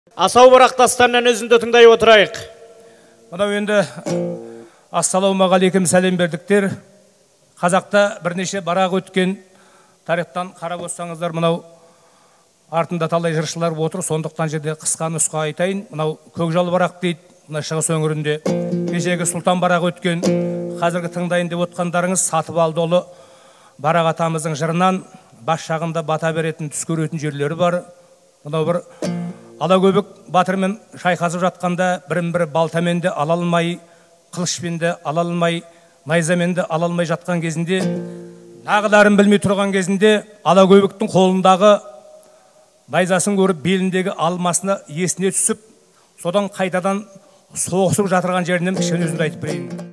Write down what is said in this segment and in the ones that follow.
Асау барақтастарынан өзінді тыңдай отырайық. Мынау енді ассалаумағалейкум сәлем бердіктер. Қазақта бірнеше барақ өткен тарихтан қарап отырсаңыздар, мынау артында талай жыршылар отыр. Сондықтан жерде қысқа нұсқа айтайын. Мынау көкжал барақ дейді, мына шығыс өңірінде. Кешегі сұлтан барақ өткен, қазіргі тыңдайын деп отқандарыңыз Сатыбалдыұлы барақ атамыздың жырынан бас жағында бата беретін, түс көретін жерлері бар. Мынау бір Алакөбек батырмен шайқасып жатқанда бірін-бірі балтамен де ала алмай, қылышпен де ала алмай, найзамен де ала алмай жатқан кезінде, нағыларын білмей тұрған кезінде Алакөбектің қолындағы найзасын көріп беліндегі алмасына есіне түсіп, содан қайтадан соғысып жатырған жерінен кішкене өзімді айтып берейін.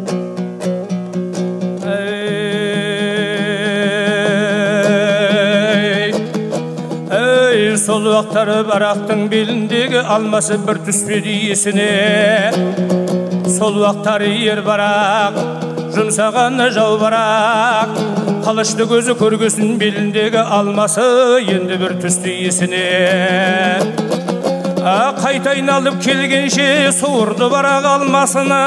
Сол уақыттары барақтың беліндегі алмасы бір түспеді есіне. Сол уақыттары ер барақ, жұмсағаны жау барақ, қылышты көзі көргесін беліндегі алмасы енді бір түсті есіне. Қайтайын алып келгенше суырды барақ алмасына,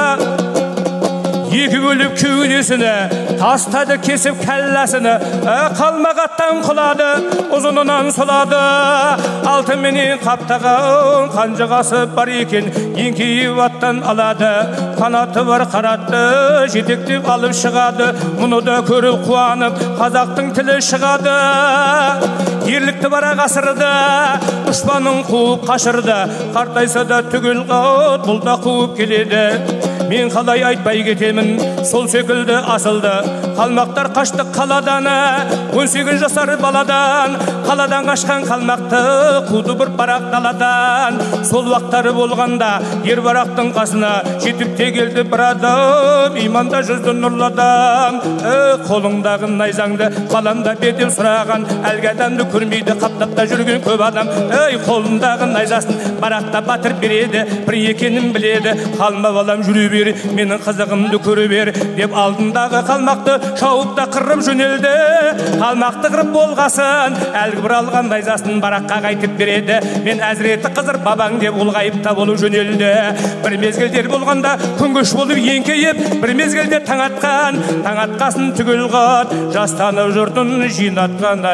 екі бөліп кеудесіне тастады кесіп кәлләсіне. Қалмағаттан құлады, ұзынынан сұлады, алтынменен қаптаған қанжығасы бар екен, еңкейіп аттан алады. Қанаты бар қаратты жетектеп алып шығады. Мұны да көріп қуанып қазақтың тілі шығады. Ерлікті барақ асырды, дұшпанын қуып қашырды, қартайса да түгел қауыт бұл да қуып келеді. Мен қалай айтпай кетемін, сол секілді асылды. Қалмақтар қашты қаладан, 18 жасар баладан. Қаладан қашқан қалмақты қуды бір барақ даладан. Сол уақыттары болғанда ер барақтың қасына жетіп те келді бір адам, иманда жүзді нұрлы адам. Қолыңдағы найзаңды баламда бер деп сұраған, әлгі адамды көрмейді қаптапта жүрген көп адам. Қолындағы найзасын барақта батыр береді, бір екенін біледі. Қалма балам жүре бер, менің қызығымды көре бер деп алдындағы қалмақты шауып та қырып жөнелді. Қалмақты қырып болғасын, әлгі бір алған найзасын бараққа қайтып береді. Мен әзіреті қызыр бабаң деп ұлғайып та болып жөнелді. Бір мезгілдер болғанда күнгіш болып еңкейіп, бір мезгілде таң атқан, таң атқасын түгел қат, жастанып жұртын жинатқан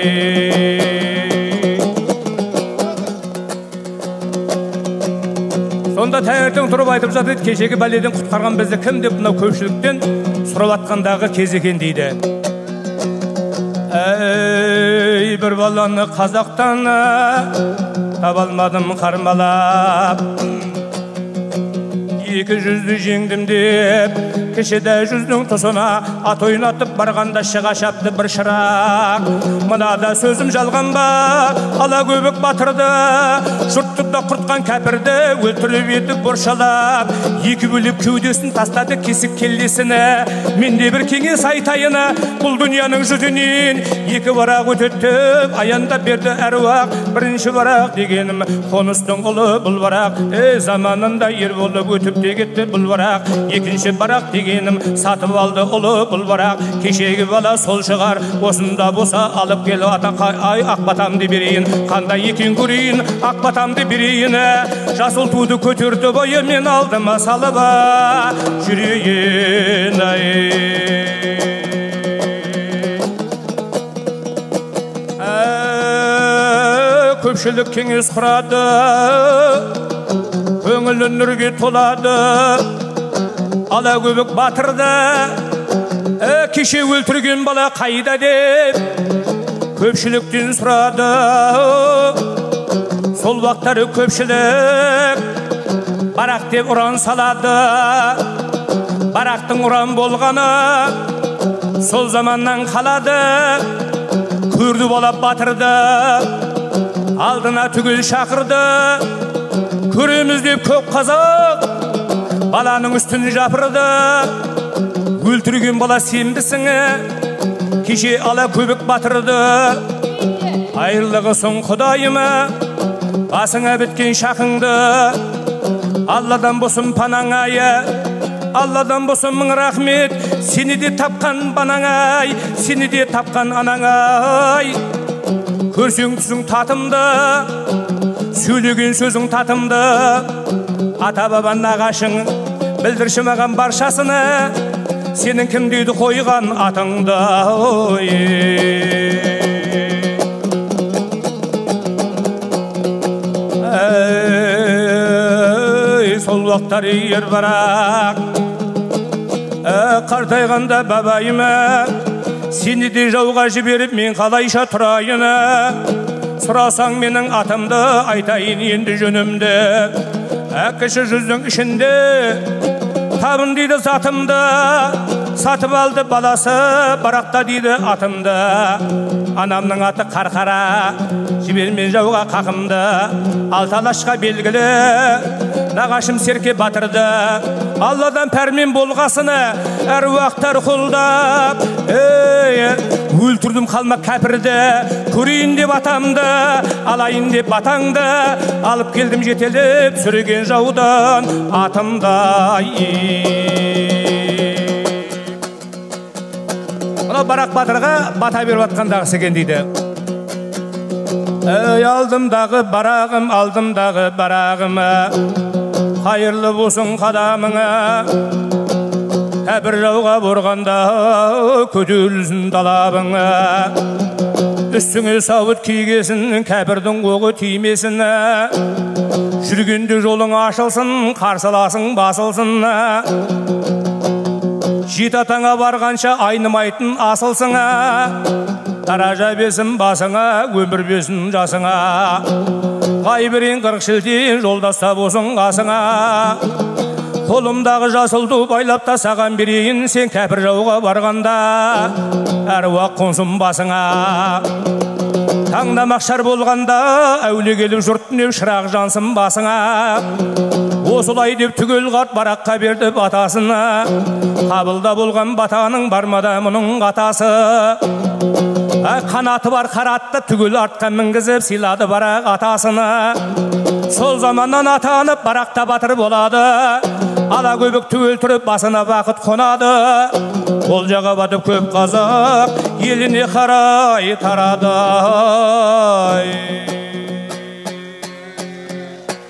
Сонда таңертең тұрып айтып жатыр, кешегі бәледен құтқарған бізді кім деп мынау көпшіліктен сұрап атқандағы кез екен дейді. Бір баланы қазақтан таба алмадым қармалап, 200-ді жеңдім деп кешеде 100-дің тұсына ат ойнатып барғанда шыға шапты бір шырақ. Мынада сөзім жалған ба, Алакөбек батырды, жұртты да құртқан кәпірді өлтіріп еді боршалап. Екі бөліп кеудесін тастады кесік келлесіне. Менде бір кеңес айтайын, бұл дүнияның жүзінен екі барақ өтетіп аяндап берді әруақ. Бірінші барақ дегенім қоныстың ұлы бұл барақ, заманында ер болып өтіп те кетті бұл барақ. Екінші барақ дегенім Сатыбалды ұлы бұл барақ. Кешегі бала сол шығар, осында болса алып кел ай ақбатамды берейін. Қандай екен көрейін, ақбатамды берейін. Жасыл туды көтерді бойы, мен алдыма салыба жүрейін. Көпшілік кеңес құрады, көңілі нұрге толады. Алакөбек батырды кеше өлтірген бала қайда деп көпшіліктен сұрады. Сол уақыттары көпшілік барақ деп ұран салады. Барақтың ұран болғаны сол заманнан қалады. Көрді бала батырды, алдына түгел шақырды. Көреміз деп көп қазақ баланың үстін жапырды. Өлтірген бала сенбісің, кеше Алакөбек батырды. Айырлығы соң құдайымы, басыңа біткен шақыңды. Алладан болсын панаңайы, Алладан болсын мың рахмет. Сені де тапқан банаңай, сені де тапқан анаңай. Көрсең түсің татымды, сөйлеген сөзің татымды, ата баба нағашың білдірші маған баршасыны, сенің кім дейді қойған атыңды. Сол уақыттар егер бірақ қартайғанда бабайыма, сені де жауға жіберіп мен қалайша тұрайын, сұрасаң менің атымды айтайын енді жөнімді. Кіші жүздің ішінде табын дейді затымды, сатып алды баласы барақта дейді атымды. Анамның аты Қарқара, жібермен жауға қақымды, алталашқа белгілі нағашым Серке батырды. Алладан пәрмен болғасыны әруақтар құлдап, өлтірдім қалмақ кәпірді, көрейін деп атамды, алайын деп батаңды, алып келдім жетелеп сүреген жаудан атымды. Барақ батырға бата беріп атқандағысы екен дейді. Алдымдағы барағым, алдымдағы барағыма, қайырлы болсын қадамыңа, кәпір жауға бұрғанда көтерілсін талабыңа, үстіңе сауыт кигесін, кәпірдің оғы тимесін, жүргенде жолың ашылсын, қарсыласың басылсын, жеті атаңа барғанша айнымайтын асылсыңа, таража бесін басыңа, өмір бесін жасыңа, ғайбірен 40 шілден жолдаста болсын қасыңа. Қолымдағы жасылды байлап та саған берейін, сен кәпір жауға барғанда әруақ қонсын басыңа. Таңда мақшар болғанда әуле келіп жұрт деп шырақ жансın басыңа. Осылай деп түгел қарт бараққа берді батасына, қабылда болған батаның бармада мұның қатасы. Қанаты бар қаратты түгел артқа мінгізіп сыйлады барақ атасына. Сол заманнан атанып барақта батыр болады, ала көбік түгел тұрып басына бақыт қонады. Ол жаға батып көп қазақ еліне қарай тарады.